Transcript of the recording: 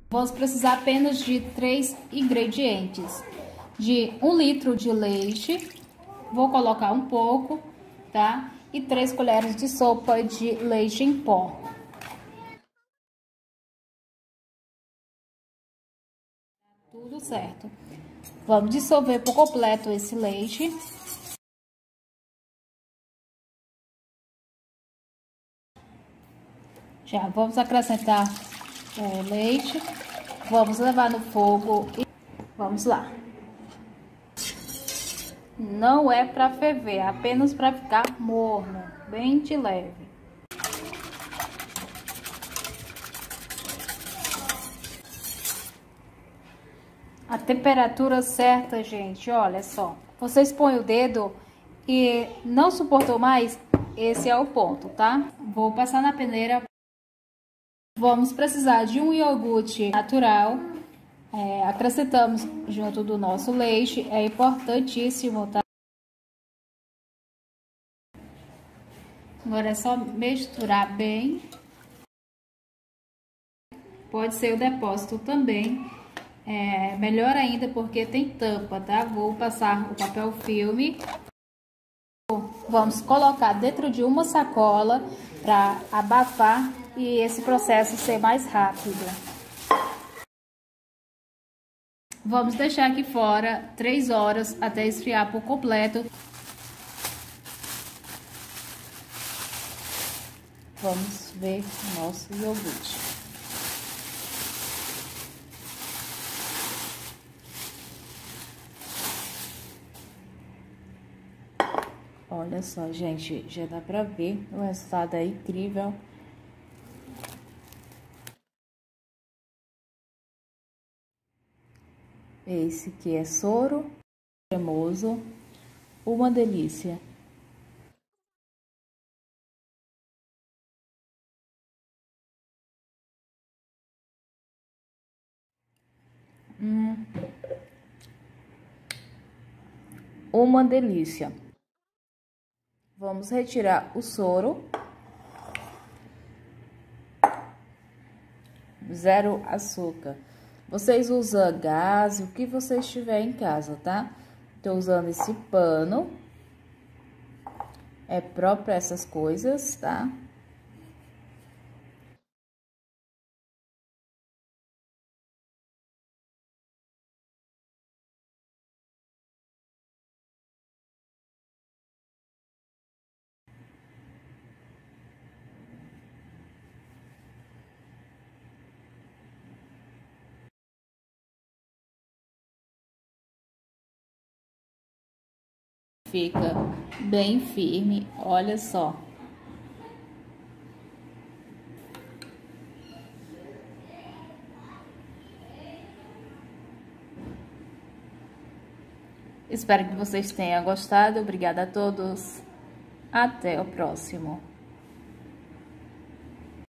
Vamos precisar apenas de 3 ingredientes. De 1 litro de leite, vou colocar um pouco, tá? E 3 colheres de sopa de leite em pó. Tudo certo. Vamos dissolver por completo esse leite. Já vamos acrescentar o leite. Vamos levar no fogo e vamos lá. Não é para ferver, é apenas para ficar morno, bem de leve. A temperatura certa, gente, olha só. Vocês põem o dedo e não suportou mais, esse é o ponto, tá? Vou passar na peneira. Vamos precisar de um iogurte natural. Acrescentamos junto do nosso leite, é importantíssimo, tá? Agora é só misturar bem. Pode ser o depósito também. Melhor ainda porque tem tampa, tá? Vou passar o papel filme. Vamos colocar dentro de uma sacola para abafar e esse processo ser mais rápido. Vamos deixar aqui fora 3 horas até esfriar por completo. Vamos ver o nosso iogurte. Olha só, gente, já dá pra ver, o resultado é incrível. Esse aqui é soro cremoso, uma delícia. Uma delícia. Vamos retirar o soro. 0 açúcar. Vocês usam gás, o que vocês tiverem em casa, tá? Tô usando esse pano. É próprio para essas coisas, tá? Fica bem firme, olha só. Espero que vocês tenham gostado. Obrigada a todos. Até o próximo.